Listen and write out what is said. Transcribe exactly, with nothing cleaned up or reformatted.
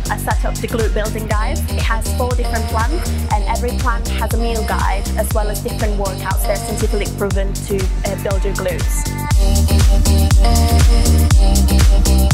I set up the glute building guide. It has four different plans, and every plan has a meal guide as well as different workouts that are scientifically proven to uh, build your glutes.